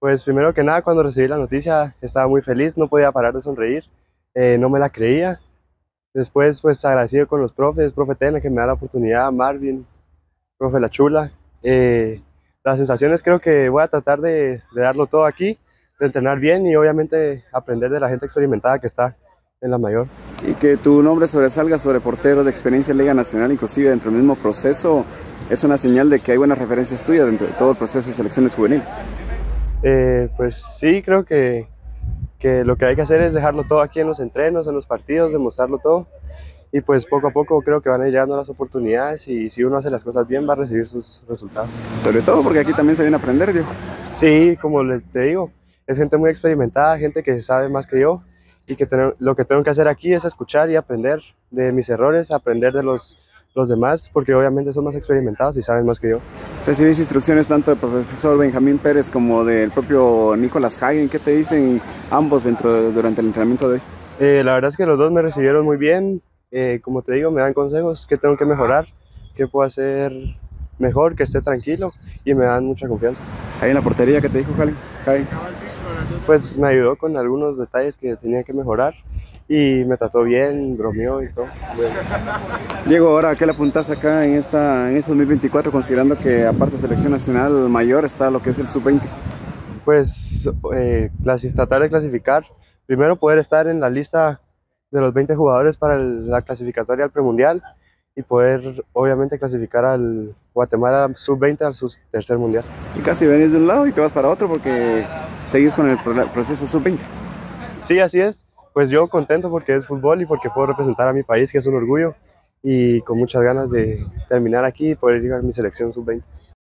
Pues primero que nada, cuando recibí la noticia estaba muy feliz, no podía parar de sonreír, no me la creía. Después, pues agradecido con los profes, profe Tena que me da la oportunidad, Marvin, profe La Chula. Eh, las sensaciones creo que voy a tratar de darlo todo aquí, de entrenar bien y obviamente aprender de la gente experimentada que está en la mayor. Y que tu nombre sobresalga sobre porteros de experiencia en Liga Nacional, inclusive dentro del mismo proceso, es una señal de que hay buenas referencias tuyas dentro de todo el proceso de selecciones juveniles. Pues sí, creo que lo que hay que hacer es dejarlo todo aquí en los entrenos, en los partidos, demostrarlo todo. Y pues poco a poco creo que van a ir llegando las oportunidades y si uno hace las cosas bien va a recibir sus resultados. Sobre todo porque aquí también se viene a aprender, Diego. Sí, como te digo, es gente muy experimentada, gente que sabe más que yo y que lo que tengo que hacer aquí es escuchar y aprender de mis errores, aprender de los demás, porque obviamente son más experimentados y saben más que yo. Recibís instrucciones tanto del profesor Benjamín Pérez como del propio Nicolás Hagen. ¿Qué te dicen ambos durante el entrenamiento de hoy? La verdad es que los dos me recibieron muy bien, como te digo, me dan consejos, qué tengo que mejorar, qué puedo hacer mejor, que esté tranquilo y me dan mucha confianza. Ahí en la portería, ¿qué te dijo Hagen? Pues me ayudó con algunos detalles que tenía que mejorar y me trató bien, bromeó y todo. Bueno. Diego, ahora, ¿qué le apuntás acá en este 2024, considerando que aparte de selección nacional mayor está lo que es el sub-20? Pues tratar de clasificar, primero poder estar en la lista de los 20 jugadores para la clasificatoria al premundial y poder obviamente clasificar al Guatemala sub-20 al tercer mundial. Y casi venís de un lado y te vas para otro porque seguís con el proceso sub-20. Sí, así es. Pues yo contento porque es fútbol y porque puedo representar a mi país, que es un orgullo, y con muchas ganas de terminar aquí y poder ir a mi selección sub-20.